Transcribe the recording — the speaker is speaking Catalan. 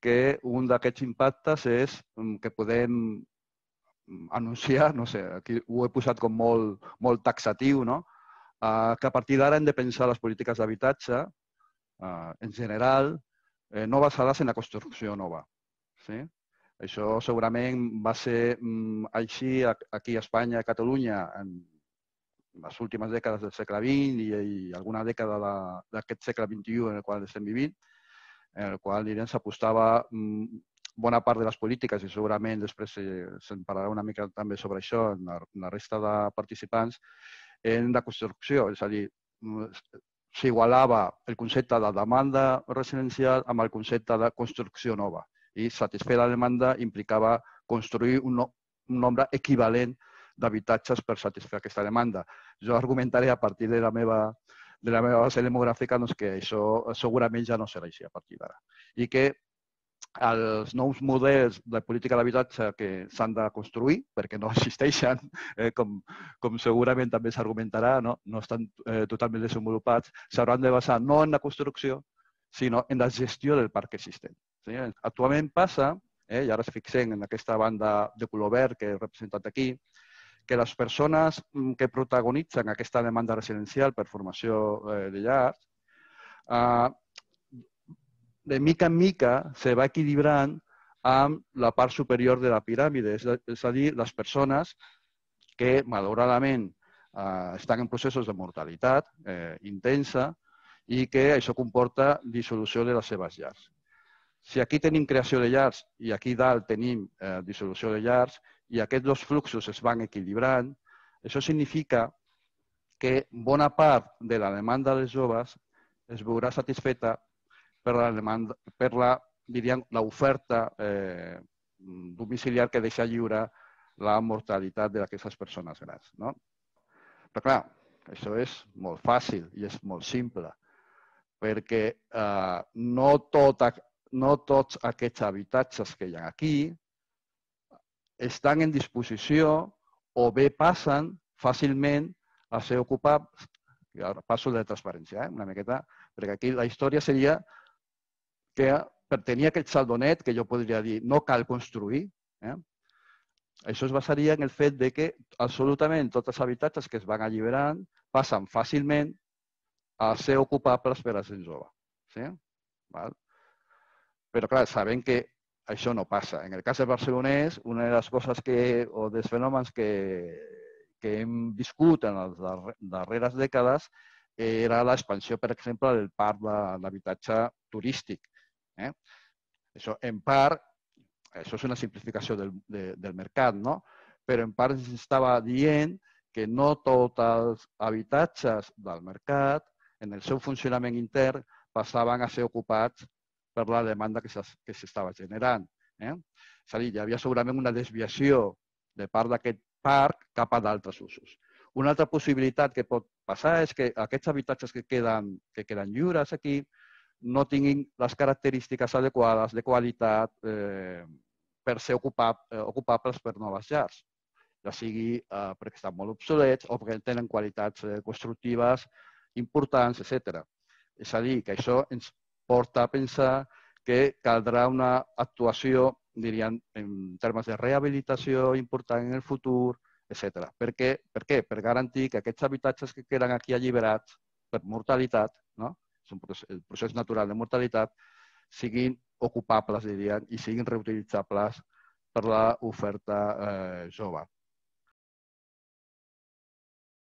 que un d'aquests impactes és que podem anunciar, no sé, aquí ho he posat com molt taxatiu, no? Que a partir d'ara hem de pensar les polítiques d'habitatge, en general, no basades en la construcció nova. Sí? Això segurament va ser així aquí a Espanya, a Catalunya, en les últimes dècades del segle XX i alguna dècada d'aquest segle XXI en el qual estem vivint, en el qual s'apostava bona part de les polítiques, i segurament després se'n parlarà una mica també sobre això en la resta de participants, en la construcció. És a dir, s'igualava el concepte de demanda residencial amb el concepte de construcció nova. I satisfer la demanda implicava construir un nombre equivalent d'habitatges per satisfer aquesta demanda. Jo argumentaré a partir de la meva base demogràfica que això segurament ja no serà així a partir d'ara. I que els nous models de política d'habitatge que s'han de construir, perquè no existeixen, com segurament també s'argumentarà, no estan totalment desenvolupats, s'hauran de basar no en la construcció, sinó en la gestió del parc existent. Actualment passa, i ara ens fixem en aquesta banda de color verd que he representat aquí, que les persones que protagonitzen aquesta demanda residencial per formació de llars, de mica en mica se va equilibrant amb la part superior de la piràmide, és a dir, les persones que, malauradament, estan en processos de mortalitat intensa i que això comporta dissolució de les seves llars. Si aquí tenim creació de llars i aquí dalt tenim dissolució de llars i aquests dos fluxos es van equilibrant, això significa que bona part de la demanda dels joves es veurà satisfeta per l'oferta domiciliar que deixa lliure la mortalitat d'aquestes persones grans. Però clar, això és molt fàcil i és molt simple, perquè no tots aquests habitatges que hi ha aquí estan en disposició o bé passen fàcilment a ser ocupables. Ara passo de transparència una miqueta, perquè aquí la història seria que per tenir aquest saldonet, que jo podria dir no cal construir, això es basaria en el fet que absolutament tots els habitatges que es van alliberant passen fàcilment a ser ocupables per a gent jove. Però clar, sabem que això no passa. En el cas de barcelonès, una de les coses o dels fenòmens que hem viscut en les darreres dècades era l'expansió, per exemple, del parc d'habitatge turístic. Això, en part, això és una simplificació del mercat, però en part ens estava dient que no tots els habitatges del mercat, en el seu funcionament intern, passaven a ser ocupats per la demanda que s'estava generant. És a dir, hi havia segurament una desviació de part d'aquest parc cap a d'altres usos. Una altra possibilitat que pot passar és que aquests habitatges que queden lliures aquí no tinguin les característiques adequades de qualitat per ser ocupables per noves llars, ja sigui perquè estan molt obsolets o perquè tenen qualitats constructives importants, etc. És a dir, que això ens porta a pensar que caldrà una actuació, diríem, en termes de rehabilitació important en el futur, etc. Per què? Per garantir que aquests habitatges que queden aquí alliberats per mortalitat, el procés natural de mortalitat, siguin ocupables, diríem, i siguin reutilitzables per l'oferta jove.